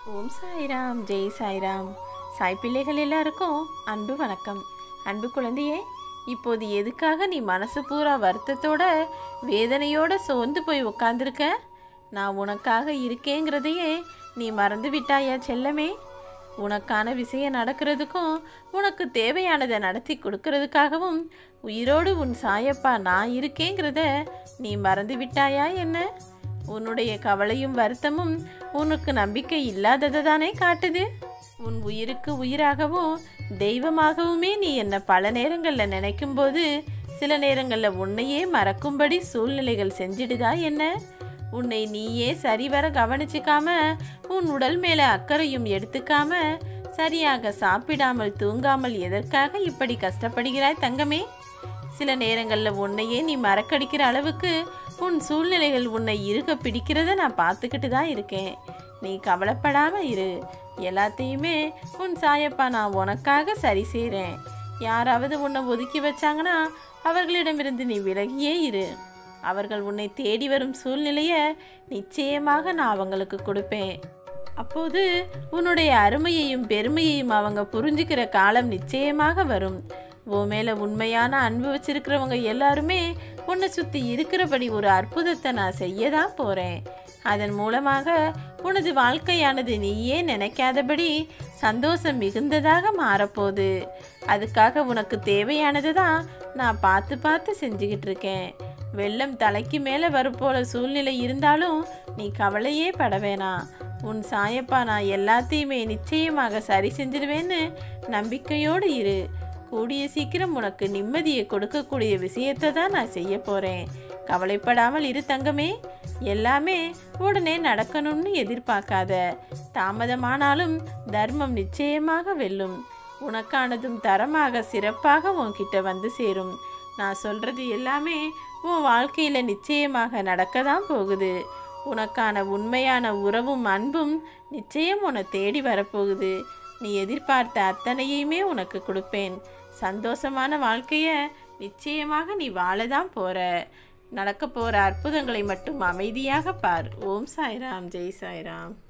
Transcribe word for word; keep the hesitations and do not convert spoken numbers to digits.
ஓம் சாய்ராம், ஜெய் சாய்ராம். சாய் பிள்ளைகள் எல்லாருக்கும் அன்பு வணக்கம். அன்பு குழந்தையே, இப்போது எதுக்காக நீ மனசு பூரா வருத்தத்தோட வேதனையோட சோர்ந்து போய் உட்காந்துருக்க? நான் உனக்காக இருக்கேங்கிறதையே நீ மறந்து விட்டாயா செல்லமே? உனக்கான விஷயம் நடக்கிறதுக்கும் உனக்கு தேவையானதை நடத்தி கொடுக்கறதுக்காகவும் உயிரோடு உன் சாயப்பா நான் இருக்கேங்கிறத நீ மறந்து விட்டாயா என்ன? உன்னுடைய கவலையும் வருத்தமும் உனக்கு நம்பிக்கை இல்லாததை தானே காட்டுது. உன் உயிருக்கு உயிராகவும் தெய்வமாகவுமே நீ என்ன பல நேரங்களில் நினைக்கும் போது சில நேரங்களில் உன்னையே மறக்கும்படி சூழ்நிலைகள் செஞ்சிடுதா என்ன? உன்னை நீயே சரிவர கவனிச்சுக்காம உன் உடல் மேலே அக்கறையும் எடுத்துக்காம சரியாக சாப்பிடாமல் தூங்காமல் எதற்காக இப்படி கஷ்டப்படுகிறாய் தங்கமே? சில நேரங்களில் உன்னையே நீ மறக்கடிக்கிற அளவுக்கு உன் சூழ்நிலைகள் உன்னை இருக்க பிடிக்கிறத நான் பார்த்துக்கிட்டு தான் இருக்கேன். நீ கவலைப்படாமல் இரு. எல்லாத்தையுமே உன் சாயப்பா நான் உனக்காக சரி செய்கிறேன். யாராவது உன்னை ஒதுக்கி வச்சாங்கன்னா அவர்களிடமிருந்து நீ விலகியே இரு. அவர்கள் உன்னை தேடி வரும் சூழ்நிலையை நிச்சயமாக நான் அவங்களுக்கு கொடுப்பேன். அப்போது உன்னுடைய அருமையையும் பெருமையையும் அவங்க புரிஞ்சுக்கிற காலம் நிச்சயமாக வரும். உன் மேலே உண்மையான அன்பு வச்சிருக்கிறவங்க எல்லாருமே உன்னை சுற்றி இருக்கிறபடி ஒரு அற்புதத்தை நான் செய்ய தான் போகிறேன். அதன் மூலமாக உனது வாழ்க்கையானது நீயே நினைக்காதபடி சந்தோஷம் மிகுந்ததாக மாறப்போகுது. அதுக்காக உனக்கு தேவையானது தான் நான் பார்த்து பார்த்து செஞ்சுக்கிட்டு இருக்கேன். வெள்ளம் தலைக்கு மேலே வரப்போல சூழ்நிலை இருந்தாலும் நீ கவலையே பட வேணாம். உன் சாயப்பா நான் எல்லாத்தையுமே நிச்சயமாக சரி செஞ்சிடுவேன்னு நம்பிக்கையோடு இரு. கூடிய சீக்கிரம் உனக்கு நிம்மதியை கொடுக்கக்கூடிய விஷயத்தை தான் நான் செய்ய போகிறேன். கவலைப்படாமல் இரு தங்கமே. எல்லாமே உடனே நடக்கணும்னு எதிர்பார்க்காத. தாமதமானாலும் தர்மம் நிச்சயமாக வெல்லும். உனக்கானதும் தரமாக சிறப்பாக உன்கிட்ட வந்து சேரும். நான் சொல்கிறது எல்லாமே உன் வாழ்க்கையில் நிச்சயமாக நடக்க தான் போகுது. உனக்கான உண்மையான உறவும் அன்பும் நிச்சயம் உன்னை தேடி வரப்போகுது. நீ எதிர்பார்த்த அத்தனையுமே உனக்கு கொடுப்பேன். சந்தோஷமான வாழ்க்கையை நிச்சயமாக நீ வாழதான் போகிற. நடக்க போகிற அற்புதங்களை மட்டும் அமைதியாக பார். ஓம் சாய்ராம், ஜெய் சாய்ராம்.